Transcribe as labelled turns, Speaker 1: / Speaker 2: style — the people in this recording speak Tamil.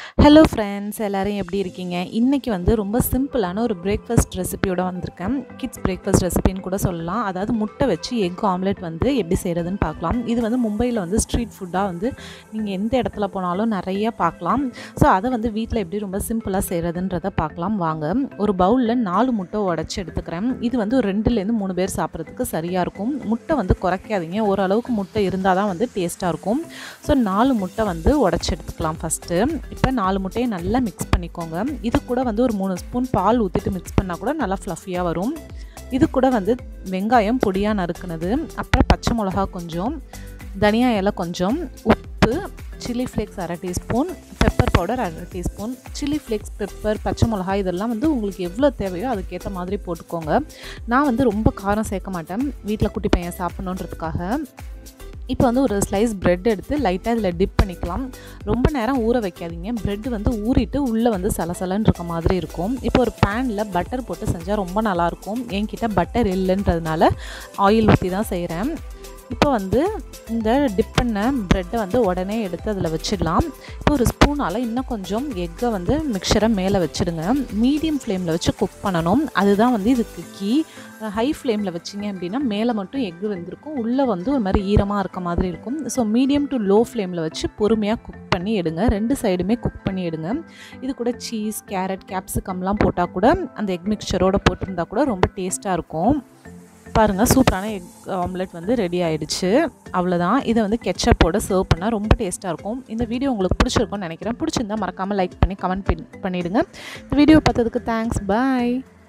Speaker 1: ஹலோ ஃப்ரெண்ட்ஸ், எல்லோரும் எப்படி இருக்கீங்க? இன்றைக்கி வந்து ரொம்ப சிம்பிளான ஒரு பிரேக்ஃபாஸ்ட் ரெசிபியோட வந்திருக்கேன். கிட்ஸ் பிரேக்ஃபாஸ்ட் ரெசிபின்னு கூட சொல்லலாம். அதாவது முட்டை வச்சு எக் ஆம்லெட் வந்து எப்படி செய்கிறதுன்னு பார்க்கலாம். இது வந்து மும்பையில் வந்து ஸ்ட்ரீட் ஃபுட்டாக வந்து நீங்கள் எந்த இடத்துல போனாலும் நிறைய பார்க்கலாம். ஸோ அதை வந்து வீட்டில் எப்படி ரொம்ப சிம்பிளாக செய்கிறதுன்றதை பார்க்கலாம் வாங்க. ஒரு பவுலில் 4 முட்டை உடச்சி எடுத்துக்கிறேன். இது வந்து ஒரு 2லேருந்து 3 பேர் சாப்பிட்றதுக்கு சரியாக இருக்கும். முட்டை வந்து குறைக்காதீங்க, ஓரளவுக்கு முட்டை இருந்தால் தான் வந்து டேஸ்ட்டாக இருக்கும். ஸோ 4 முட்டை வந்து உடச்சி எடுத்துக்கலாம் ஃபஸ்ட்டு. இப்போ 4 முட்டையை நல்லா மிக்ஸ் பண்ணிக்கோங்க. இது கூட வந்து ஒரு 3 ஸ்பூன் பால் ஊற்றிட்டு மிக்ஸ் பண்ணால் கூட நல்லா ஃப்ளஃபியாக வரும். இது கூட வந்து வெங்காயம் பொடியாக நறுக்குனது, அப்புறம் பச்சை மிளகா கொஞ்சம், தனியா இலை கொஞ்சம், உப்பு, chilli flakes 1/2 teaspoon, pepper powder 1/2 teaspoon. Chilli flakes, pepper, பச்சை மிளகா இதெல்லாம் வந்து உங்களுக்கு எவ்வளோ தேவையோ அதுக்கேற்ற மாதிரி போட்டுக்கோங்க. நான் வந்து ரொம்ப காரம் சேர்க்க மாட்டேன், வீட்டில் குட்டி பையன் சாப்பிட்ணுன்றதுக்காக. இப்போ வந்து ஒரு ஸ்லைஸ் ப்ரெட் எடுத்து லைட்டாக இதில் டிப் பண்ணிக்கலாம். ரொம்ப நேரம் ஊற வைக்காதீங்க, ப்ரெட் வந்து ஊறிட்டு உள்ளே வந்து சலசலன்னு இருக்க மாதிரி இருக்கும். இப்போ ஒரு பேனில் பட்டர் போட்டு செஞ்சால் ரொம்ப நல்லாயிருக்கும். என்கிட்ட பட்டர் இல்லைன்றதுனால ஆயில் ஊற்றி தான் செய்கிறேன். இப்போ வந்து இந்த டிப் பண்ண ப்ரெட்டை வந்து உடனே எடுத்து அதில் வச்சிடலாம். இப்போ ஒரு ஸ்பூனால் இன்னும் கொஞ்சம் எக்கை வந்து மிக்சரை மேலே வச்சுடுங்க. மீடியம் ஃப்ளேமில் வச்சு குக் பண்ணணும், அதுதான் வந்து இதுக்கு கீ. ஹை ஃப்ளேமில் வச்சிங்க அப்படின்னா மேலே மட்டும் எக்கு வெந்திருக்கும், உள்ளே வந்து ஒரு மாதிரி ஈரமாக இருக்க மாதிரி இருக்கும். ஸோ மீடியம் டு லோ ஃப்ளேமில் வச்சு பொறுமையாக குக் பண்ணி எடுங்க. 2 சைடுமே குக் பண்ணி எடுங்க. இது கூட சீஸ், கேரட், கேப்சிகம்லாம் போட்டால் கூட அந்த எக் மிக்சரோடு போட்டிருந்தா கூட ரொம்ப டேஸ்ட்டாக இருக்கும். பாருங்கள், சூப்பரான எக் ஆம்லெட் வந்து ரெடி ஆகிடுச்சு. அவ்வளோதான். இதை வந்து கெச்சப்போடு சர்வ் பண்ணால் ரொம்ப டேஸ்ட்டாக இருக்கும். இந்த வீடியோ உங்களுக்கு பிடிச்சிருக்கும்னு நினைக்கிறேன். பிடிச்சிருந்தா மறக்காமல் லைக் பண்ணி கமெண்ட் பண்ணிவிடுங்க. இந்த வீடியோ பார்த்ததுக்கு தேங்க்ஸ். பாய்.